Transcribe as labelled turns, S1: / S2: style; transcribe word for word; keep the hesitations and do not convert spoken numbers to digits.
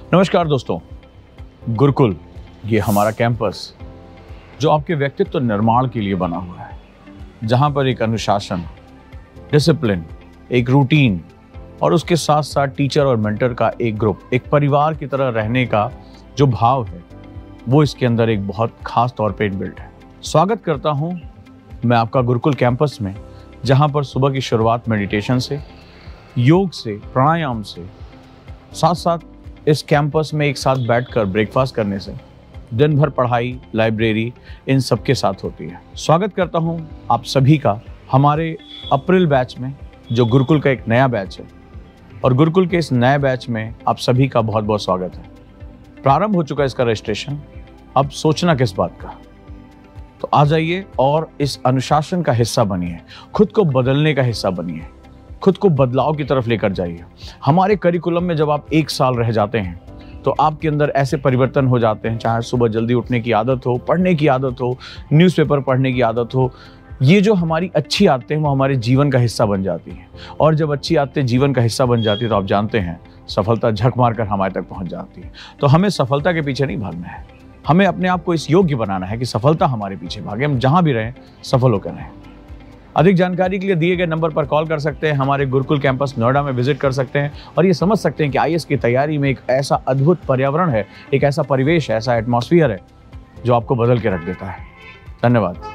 S1: नमस्कार दोस्तों, गुरुकुल ये हमारा कैंपस जो आपके व्यक्तित्व निर्माण के लिए बना हुआ है, जहां पर एक अनुशासन, डिसिप्लिन, एक रूटीन और उसके साथ साथ टीचर और मेंटर का एक ग्रुप, एक परिवार की तरह रहने का जो भाव है वो इसके अंदर एक बहुत खास तौर पे इनबिल्ट है। स्वागत करता हूं मैं आपका गुरुकुल कैंपस में, जहां पर सुबह की शुरुआत मेडिटेशन से, योग से, प्राणायाम से, साथ साथ इस कैंपस में एक साथ बैठकर ब्रेकफास्ट करने से, दिन भर पढ़ाई, लाइब्रेरी, इन सब के साथ होती है। स्वागत करता हूं आप सभी का हमारे अप्रैल बैच में, जो गुरुकुल का एक नया बैच है, और गुरुकुल के इस नए बैच में आप सभी का बहुत बहुत स्वागत है। प्रारंभ हो चुका है इसका रजिस्ट्रेशन, अब सोचना किस बात का। तो आ जाइए और इस अनुशासन का हिस्सा बनिए, खुद को बदलने का हिस्सा बनिए, खुद को बदलाव की तरफ लेकर जाइए। हमारे करिकुलम में जब आप एक साल रह जाते हैं तो आपके अंदर ऐसे परिवर्तन हो जाते हैं, चाहे सुबह जल्दी उठने की आदत हो, पढ़ने की आदत हो, न्यूज़पेपर पढ़ने की आदत हो। ये जो हमारी अच्छी आदतें हैं वो हमारे जीवन का हिस्सा बन जाती हैं, और जब अच्छी आदतें जीवन का हिस्सा बन जाती है तो आप जानते हैं सफलता झक मार कर हमारे तक पहुंच जाती है। तो हमें सफलता के पीछे नहीं भागना है, हमें अपने आप को इस योग्य बनाना है कि सफलता हमारे पीछे भागे, हम जहां भी रहें सफल होकर रहें। अधिक जानकारी के लिए दिए गए नंबर पर कॉल कर सकते हैं, हमारे गुरुकुल कैंपस नोएडा में विजिट कर सकते हैं और ये समझ सकते हैं कि आई ए एस की तैयारी में एक ऐसा अद्भुत पर्यावरण है, एक ऐसा परिवेश, ऐसा एटमॉस्फेयर है जो आपको बदल के रख देता है। धन्यवाद।